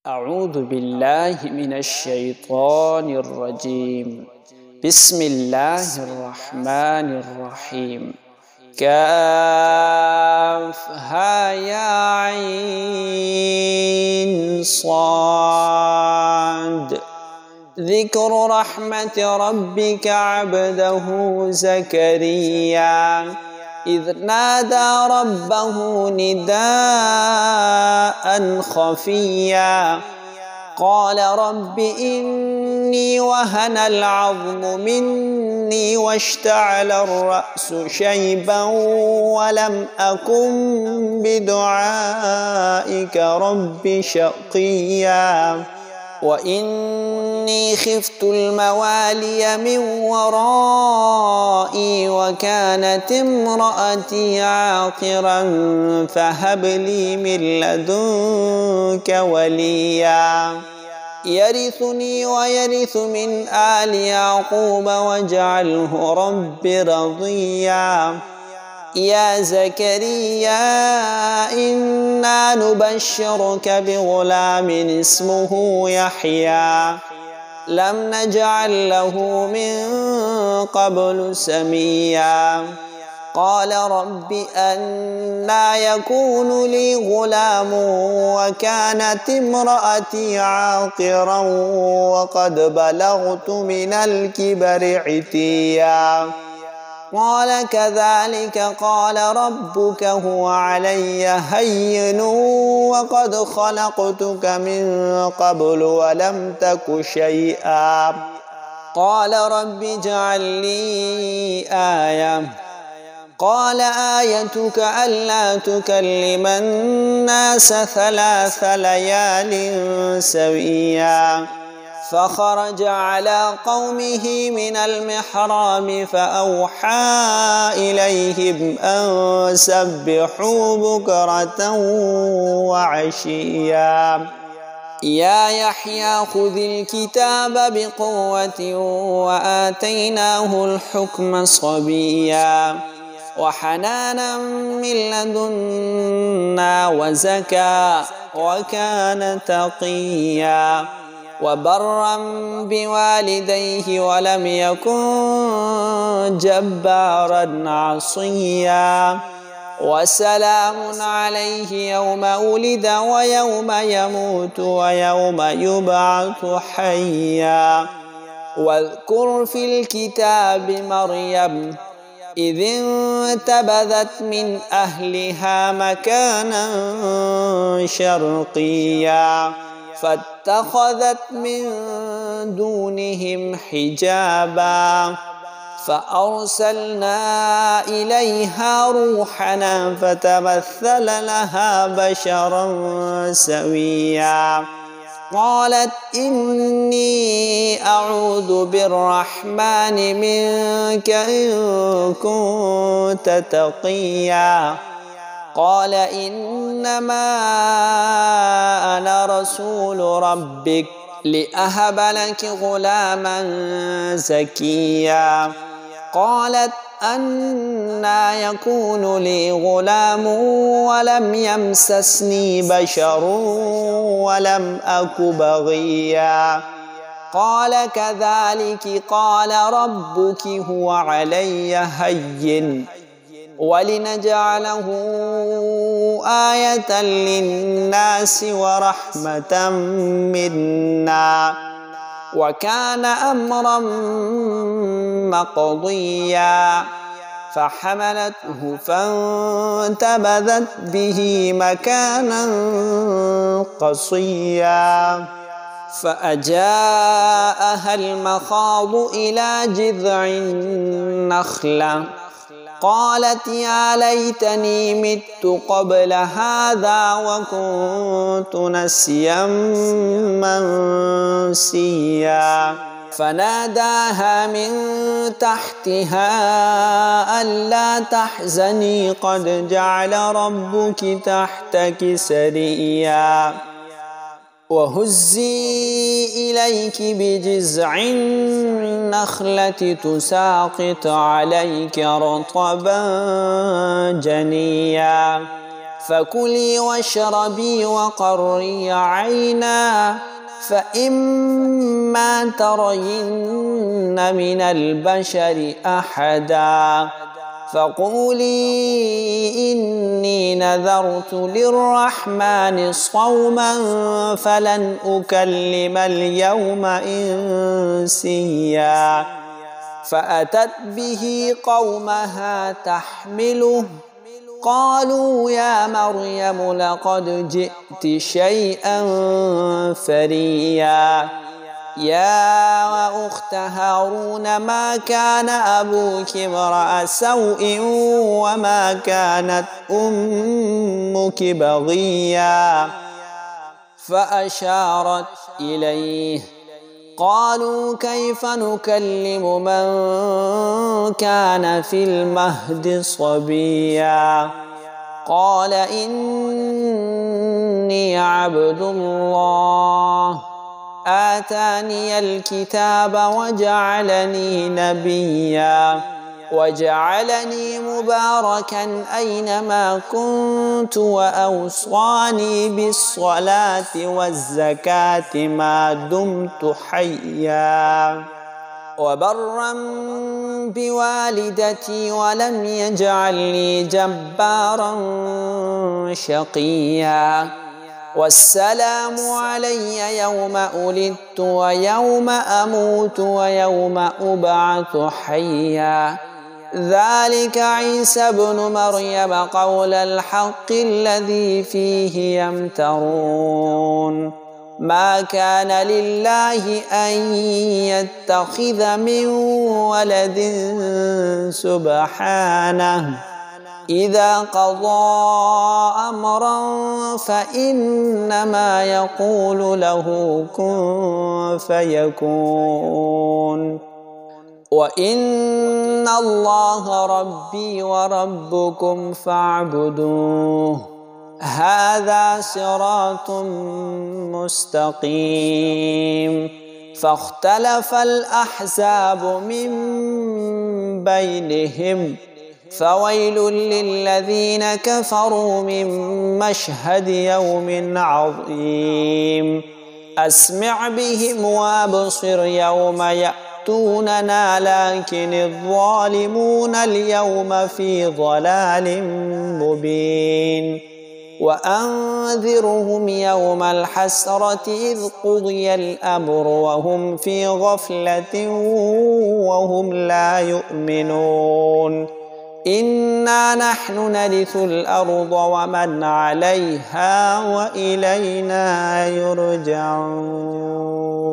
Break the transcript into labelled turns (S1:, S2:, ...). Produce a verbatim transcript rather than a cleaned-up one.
S1: أعوذ بالله من الشيطان الرجيم. بسم الله الرحمن الرحيم. كافها يا عين صاد. ذكر رحمة ربك عبده زكريا إذ نادى ربه نداء خفيا قال رب إني وهن العظم مني واشتعل الرأس شيبا ولم أكن بدعائك رب شقيا وإني خفت الموالي من ورائي وكانت امرأتي عاقرا فهب لي من لدنك وليا يرثني ويرث من آل يعقوب واجعله رب رضيا يا زكريا إنا نبشرك بغلام اسمه يحيى لم نجعل له من قبل سميا قال رب أنى يكون لي غلام وكانت امرأتي عاقرا وقد بلغت من الكبر عتيا قال كذلك قال ربك هو علي هين وقد خلقتك من قبل ولم تك شيئا قال رب اجعل لي آية قال آيتك ألا تكلم الناس ثلاث ليال سويا فخرج على قومه من المحراب فأوحى إليهم أن سبحوا بكرة وعشيا يا يحيى خذ الكتاب بقوة وآتيناه الحكم صبيا وحنانا من لدنا وزكى وكان تقيا وبرا بوالديه ولم يكن جبارا عصيا وسلام عليه يوم ولد ويوم يموت ويوم يبعث حيا واذكر في الكتاب مريم إذ انتبذت من أهلها مكانا شرقيا فاتخذت من دونهم حجابا فأرسلنا إليها روحنا فتمثل لها بشرا سويا قالت إني أعوذ بالرحمن منك إن كنت تقيا قال إنما أنا رسول ربك لأهب لك غلاما زكيا قالت أنى يكون لي غلام ولم يمسسني بشر ولم أك بغيا قال كذلك قال ربك هو علي هين ولنجعله آية للناس ورحمة منا وكان أمرا مقضيا فحملته فانتبذت به مكانا قصيا فأجاءها المخاض إلى جذع النخلة قالت يا ليتني مت قبل هذا وكنت نسيا منسيا فناداها من تحتها ألا تحزني قد جعل ربك تحتك سريا وهزي إليك بجذع النخلة تساقط عليك رطبا جنيا فكلي واشربي وقري عينا فإما ترين من البشر أحدا فقولي إني نذرت للرحمن صوما فلن أكلم اليوم إنسيا فأتت به قومها تحمله قالوا يا مريم لقد جئت شيئا فريا يا أخت هارون ما كان أبوك امرأ سوء وما كانت أمك بغيا فأشارت إليه قالوا كيف نكلم من كان في المهد صبيا قال إني عبد الله آتاني الكتاب وجعلني نبيا وجعلني مباركا أينما كنت وأوصاني بالصلاة والزكاة ما دمت حيا وبرا بوالدتي ولم يجعلني جبارا شقيا والسلام علي يوم ولدت ويوم أموت ويوم أبعث حيا ذلك عيسى ابن مريم قول الحق الذي فيه يمترون ما كان لله أن يتخذ من ولد سبحانه إذا قضى أمرا فإنما يقول له كن فيكون وإن الله ربي وربكم فاعبدوه هذا صراط مستقيم فاختلف الأحزاب من بينهم فويل للذين كفروا من مشهد يوم عظيم أسمع بهم وابصر يوم يأتوننا لكن الظالمون اليوم في ضلال مبين وأنذرهم يوم الحسرة إذ قضي الأمر وهم في غفلة وهم لا يؤمنون إنا نحن نرث الأرض ومن عليها وإلينا يرجعون.